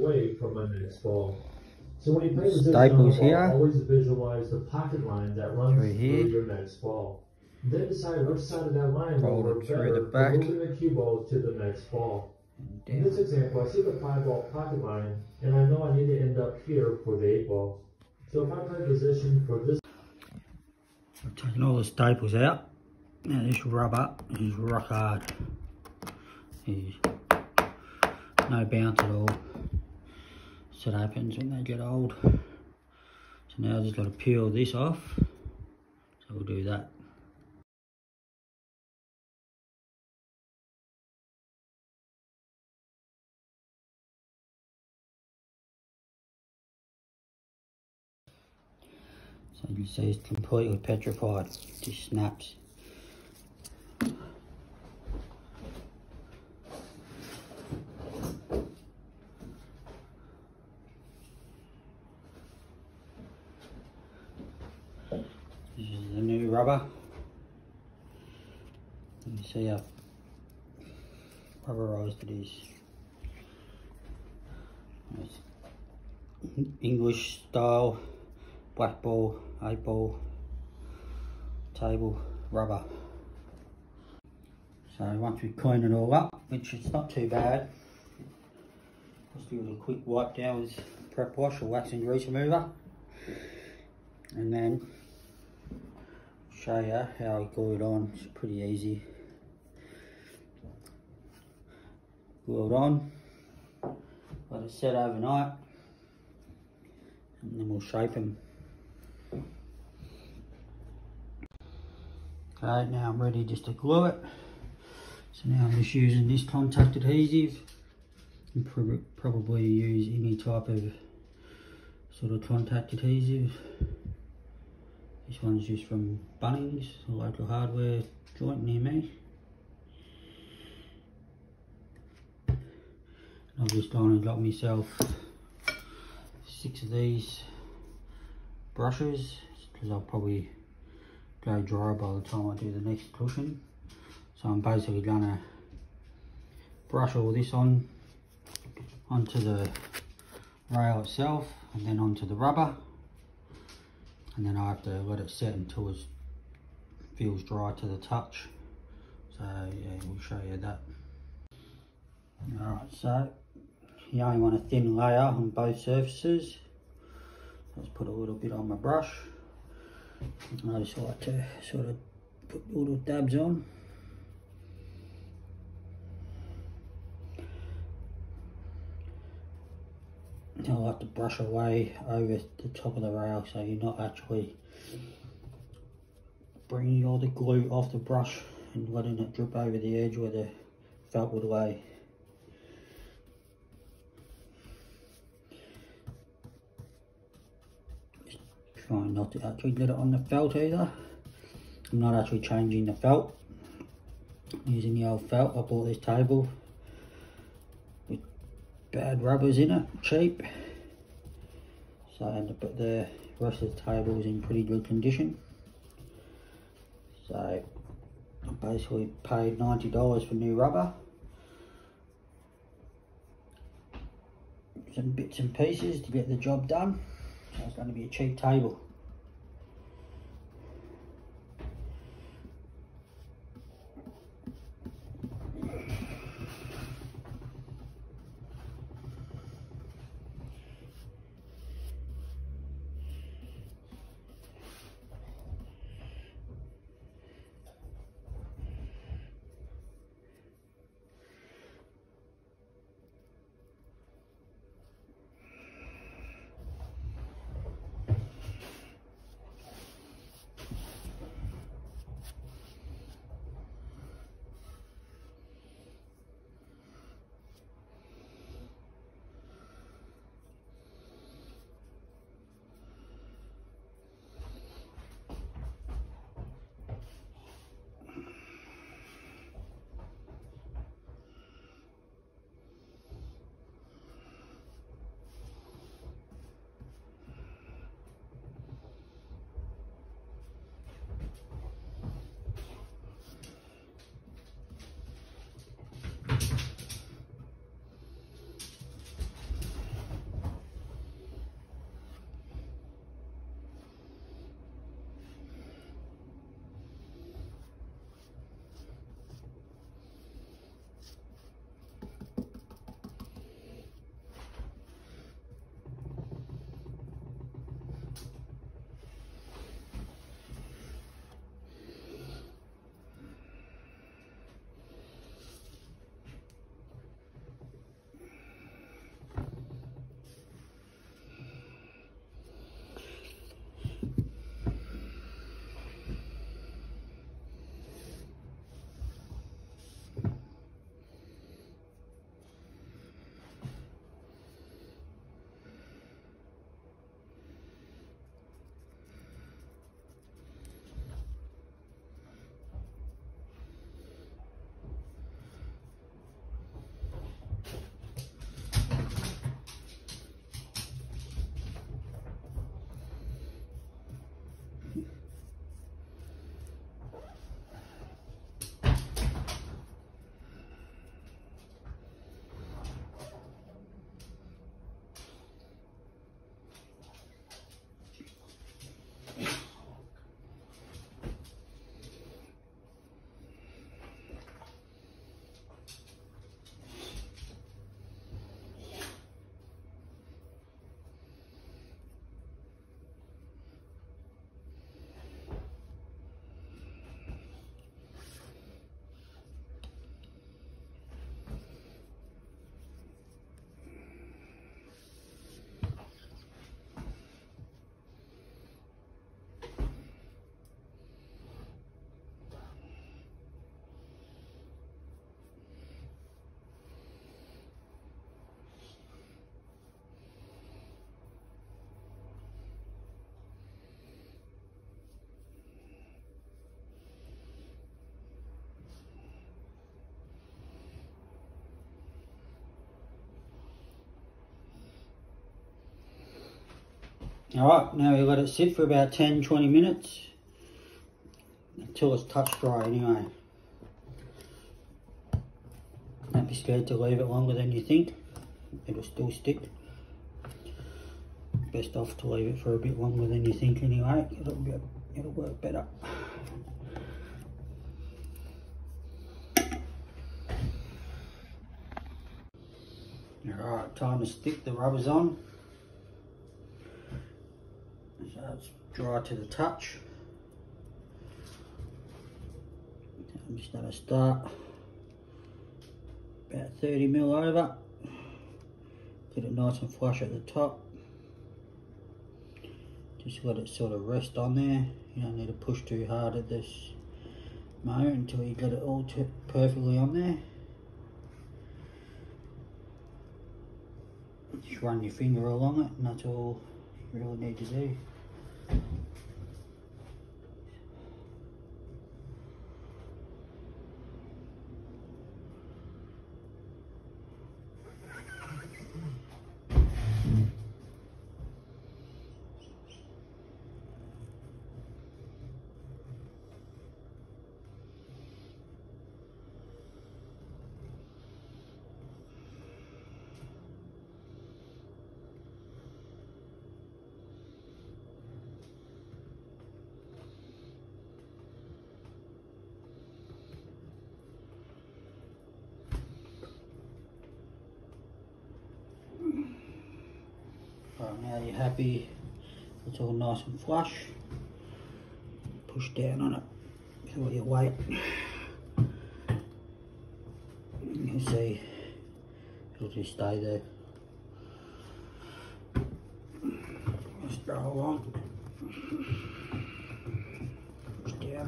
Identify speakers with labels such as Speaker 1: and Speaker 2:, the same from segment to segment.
Speaker 1: away from my next ball. So when you play position
Speaker 2: Staples
Speaker 1: on the ball,
Speaker 2: here.
Speaker 1: always visualize the pocket line that runs
Speaker 2: Through here.
Speaker 1: through your next ball. Then decide which side of that line will
Speaker 2: Roll
Speaker 1: work
Speaker 2: it through
Speaker 1: better
Speaker 2: the back.
Speaker 1: for moving the cue ball to the next ball. In this example, I see the 5-ball pocket line, and I know I need to end up here for the 8-ball. So if I play position for this...
Speaker 2: I've taken all the staples out. Now this rubber is rock hard. There's no bounce at all. So it happens when they get old. So now I've just got to peel this off. So we'll do that. So you can see it's completely petrified. It just snaps. This is the new rubber. You can see how rubberized it is. It's English style black ball, 8-ball table rubber. So once we clean it all up, which is not too bad, just give it a quick wipe down with prep wash or wax and grease remover, and then show you how I glue it on. It's pretty easy. Glue it on, let it set overnight, and then we'll shape them. Okay, now I'm ready just to glue it. So now I'm just using this contact adhesive. You can probably use any type of sort of contact adhesive. This one's just from Bunnings, a local hardware joint near me. I've just gone and got myself 6 of these brushes, because I'll probably go dry by the time I do the next cushion. So I'm basically gonna brush all this onto the rail itself, and then onto the rubber, and then I have to let it set until it feels dry to the touch. So yeah, we'll show you that. Alright, so you only want a thin layer on both surfaces. Let's put a little bit on my brush. I just like to sort of put little dabs on. I like to brush away over the top of the rail, so you're not actually bringing all the glue off the brush and letting it drip over the edge where the felt would lay. Trying not to actually get it on the felt either. I'm not actually changing the felt. I'm using the old felt. I bought this table with bad rubbers in it, cheap. So, but the rest of the table is in pretty good condition. So I basically paid $90 for new rubber. Some bits and pieces to get the job done. So it's going to be a cheap table. Alright, now we let it sit for about 10-20 minutes until it's touch dry anyway. Don't be scared to leave it longer than you think, it'll still stick. Best off to leave it for a bit longer than you think anyway, it'll work better. Alright, time to stick the rubbers on. So it's dry to the touch. I'm just going to start about 30mm over. Get it nice and flush at the top. Just let it sort of rest on there. You don't need to push too hard at this moment until you get it all perfectly on there. Just run your finger along it and that's all you really need to do. Right, now you're happy, it's all nice and flush. Push down on it with all your weight. You'll see it'll just stay there. Just go along. Push down.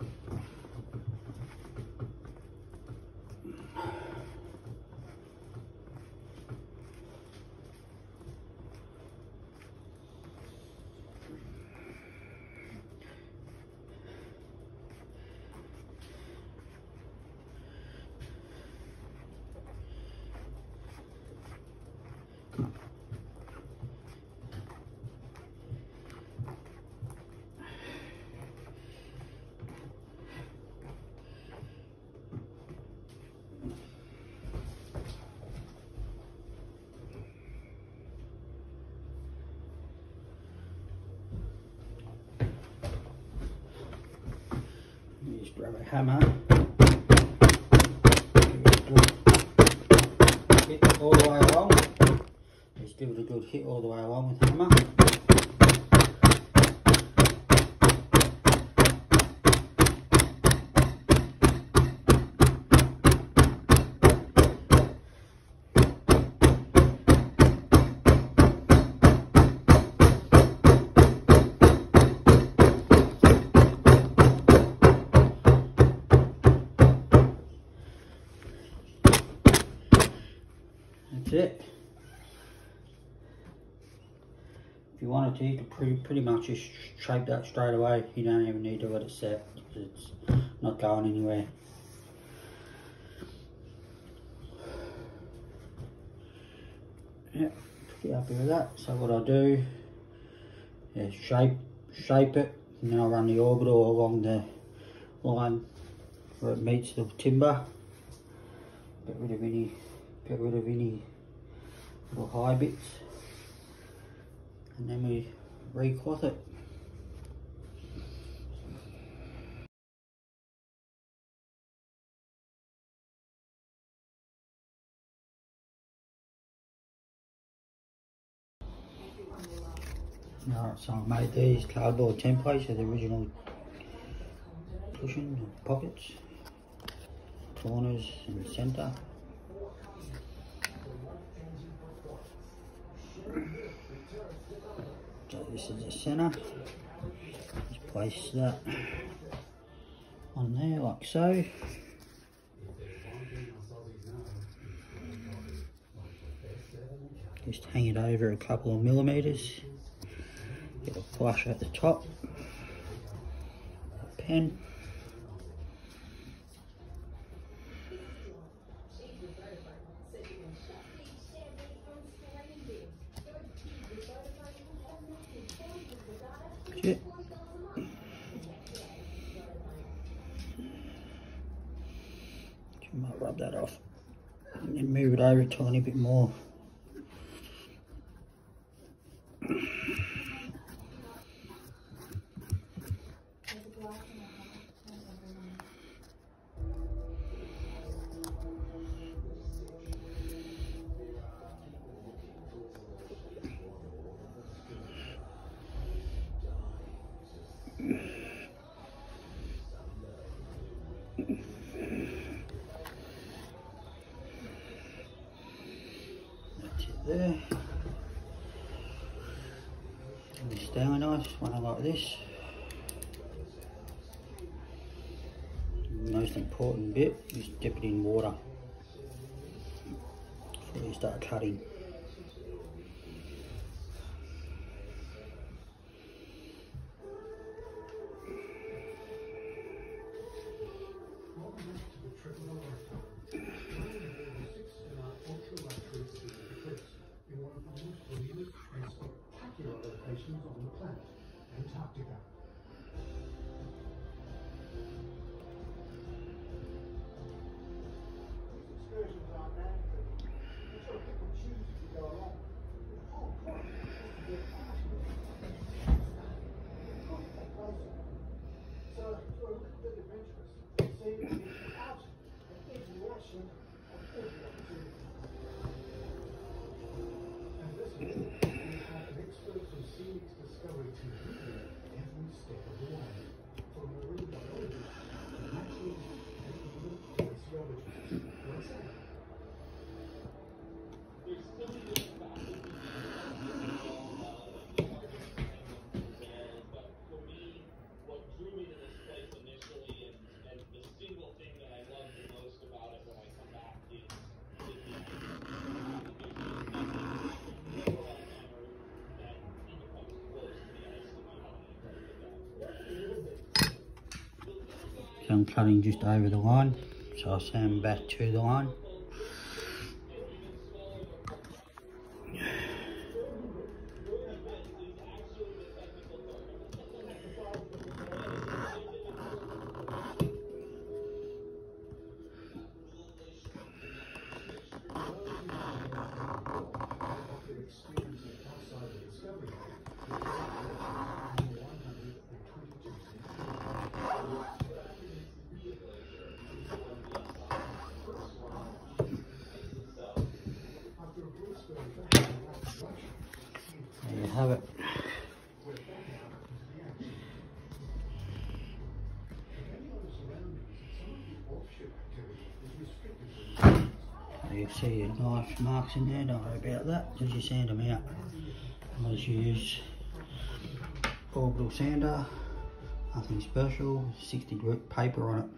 Speaker 2: Just grab a hammer, hit all the way along. Just give it a good hit all the way along with the hammer. That's it. If you wanted to, you could pretty much just shape that straight away. You don't even need to let it set because it's not going anywhere. Yeah, pretty happy with that. So what I'll do is shape it, and then I'll run the orbital along the line where it meets the timber. Get rid of any little high bits, and then we recloth it. Alright, so I've made these cardboard templates of the original cushion and pockets, corners and centre. So this is the centre. Just place that on there like so. Just hang it over a couple of millimetres. Get a flush at the top. A pen. Yeah. Might rub that off and then move it over a tiny bit more. That's it there. And it's down nice when I like this. The most important bit is dip it in water before you start cutting.
Speaker 3: On the planet, Antarctica. These excursions are mandatory. You sort of pick and choose as you go along. The whole point is to get out of it. So it's a little bit adventurous. See, it's out of every action of every opportunity. And listen, we have an expert from Phoenix Discovery to every step of the way, from marine biology to naturals and even glaciology. What's that?
Speaker 2: So I'm cutting just over the line, so I'll sand back to the line. There you have it. You see your nice marks in there, don't worry about that, as you sand them out. I just use orbital sander, nothing special, 60 grit paper on it.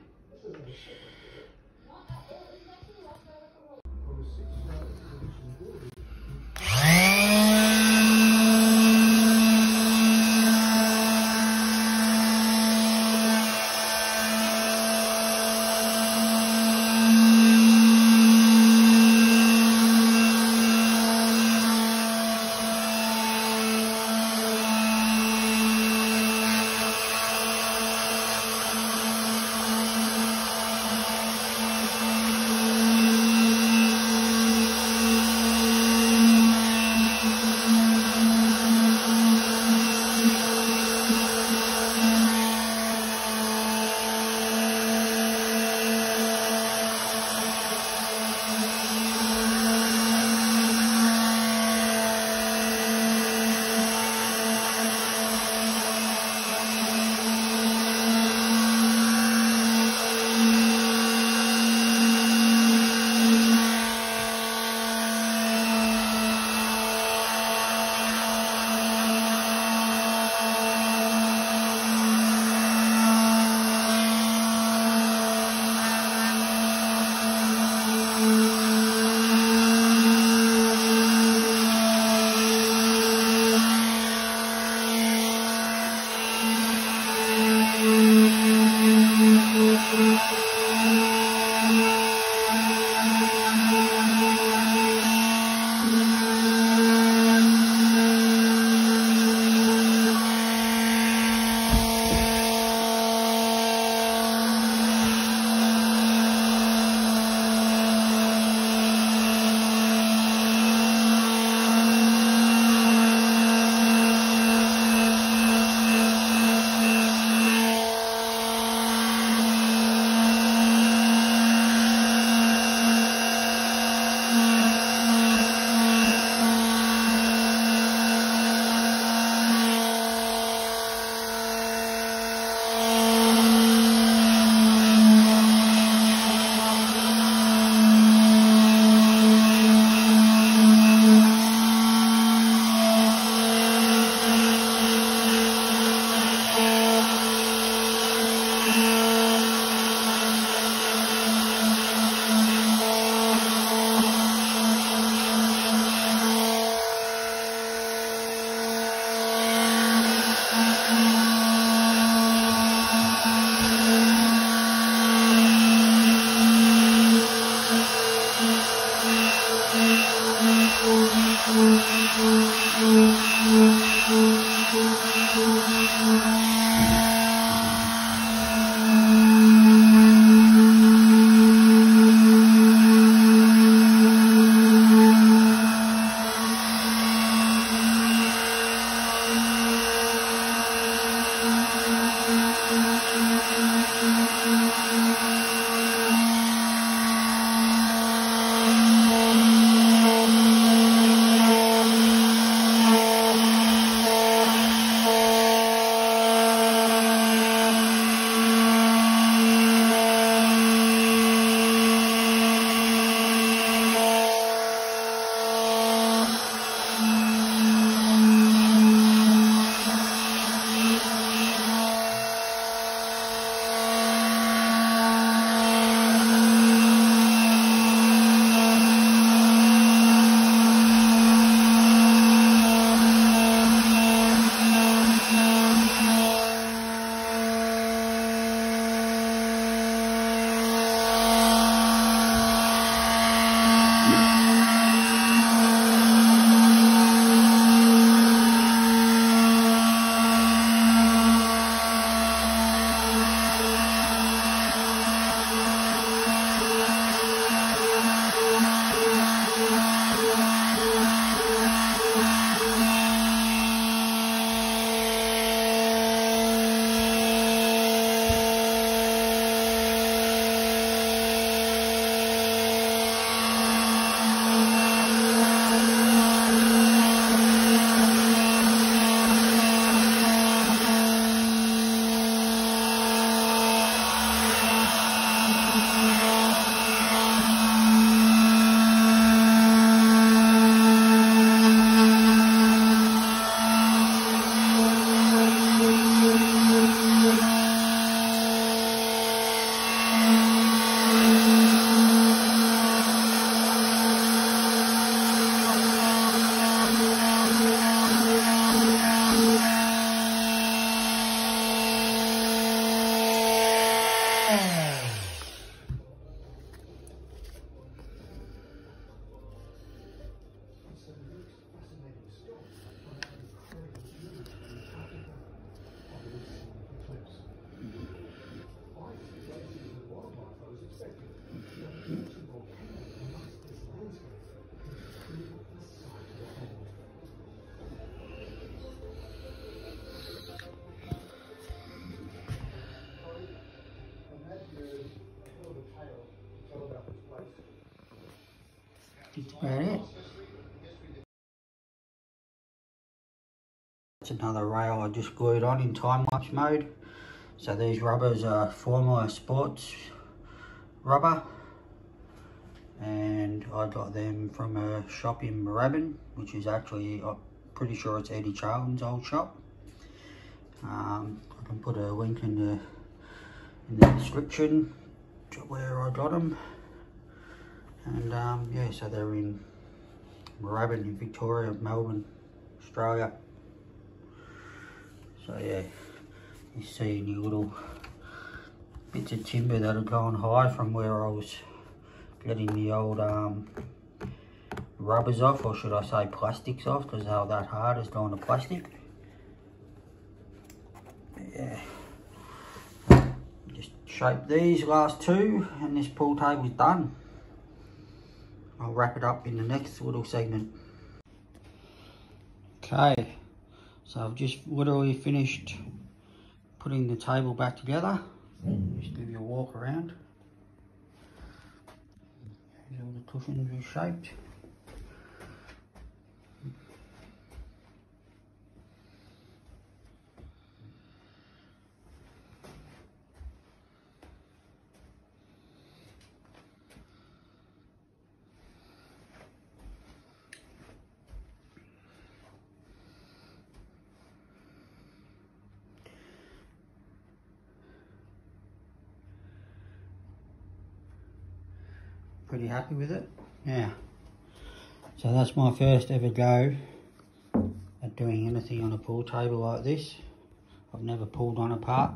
Speaker 2: That's about it. That's another rail I just glued on in time-lapse mode. So these rubbers are Formula Sports rubber, and I got them from a shop in Moorabbin, which is actually, I'm pretty sure it's Eddie Charlton's old shop. I can put a link in the description to where I got them. And yeah, so they're in Moorabbin in Victoria, Melbourne, Australia. So yeah, you see any little bits of timber that have gone high from where I was getting the old rubbers off, or should I say plastics off, because they were that hard, it's gone to plastic. Yeah, just shape these last two and this pool table's done. I'll wrap it up in the next little segment. Okay, so I've just literally finished putting the table back together. Just give you a walk around. Here's all the cushions reshaped. Pretty happy with it. Yeah. So that's my first ever go at doing anything on a pool table like this. I've never pulled one apart.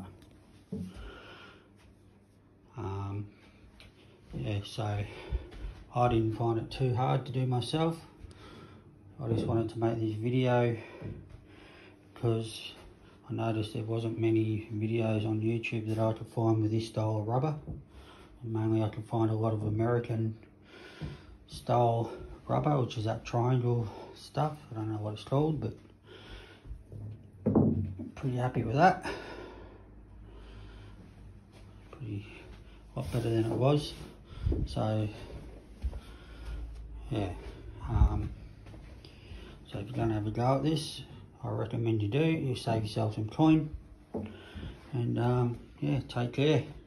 Speaker 2: Yeah, so I didn't find it too hard to do myself. I just wanted to make this video because I noticed there wasn't many videos on YouTube that I could find with this style of rubber. Mainly I could find a lot of American style rubber, which is that triangle stuff. I don't know what it's called, but pretty happy with that. Pretty a lot better than it was. So yeah, so if you're going to have a go at this, I recommend you do. You save yourself some coin, and yeah, take care.